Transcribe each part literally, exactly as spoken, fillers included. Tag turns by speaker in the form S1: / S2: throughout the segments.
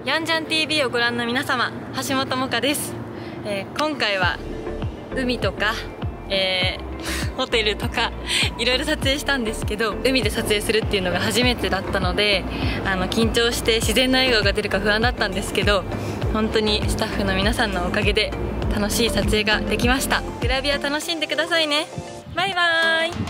S1: ヤンジャン ティーブイ をご覧の皆様、橋本萌花です。えー、今回は海とか、えー、ホテルとかいろいろ撮影したんですけど、海で撮影するっていうのが初めてだったので、あの緊張して自然な笑顔が出るか不安だったんですけど、本当にスタッフの皆さんのおかげで楽しい撮影ができました。グラビア楽しんでくださいね。バイバーイ。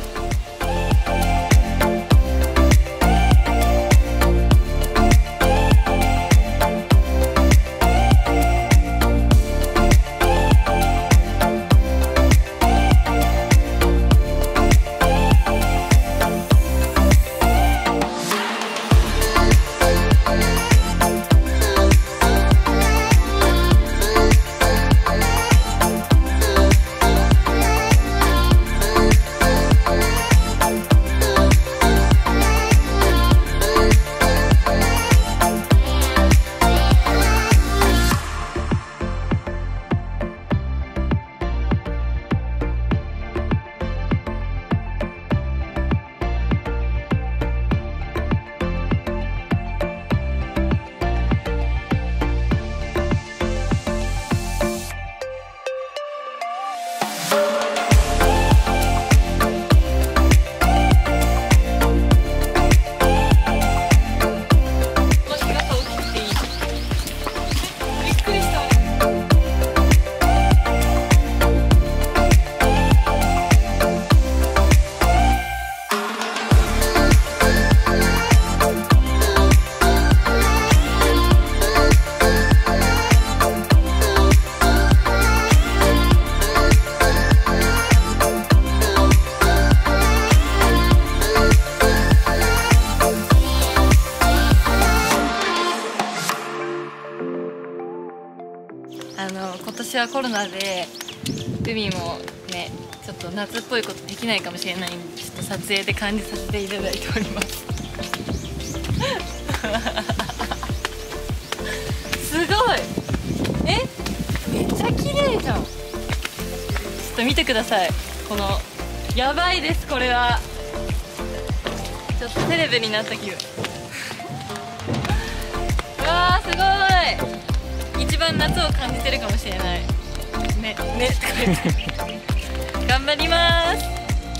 S1: あの今年はコロナで海もねちょっと夏っぽいことできないかもしれないんで、ちょっと撮影で感じさせていただいておりますすごい、えめっちゃ綺麗じゃん。ちょっと見てください、このやばいです。これはちょっとテレビになった気分うわーすごい、一番夏を感じてるかもしれないねね頑張ります。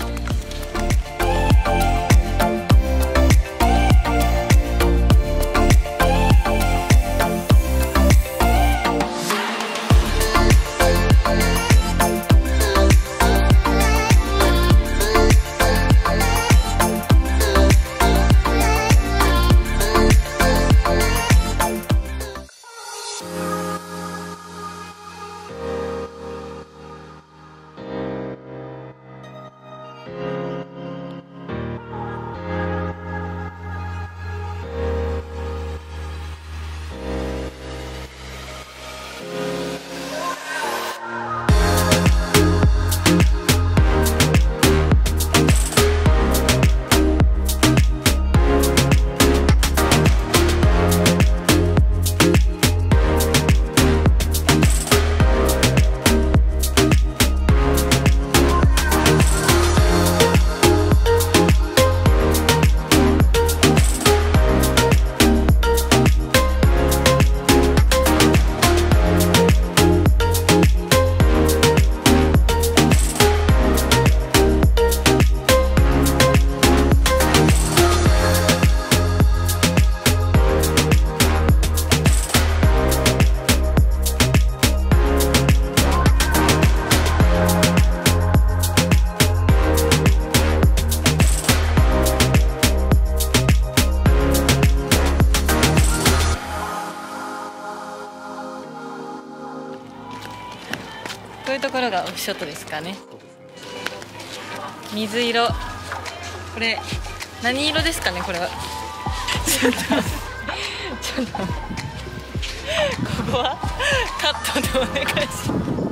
S1: こういうところがオフショットですかね。水色、これ何色ですかね、これはちょっとちょっとここはカットでお願いします。